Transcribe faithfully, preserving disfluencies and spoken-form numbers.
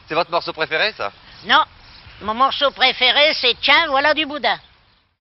C'est votre morceau préféré, ça? Non, mon morceau préféré, c'est Tiens, voilà du boudin.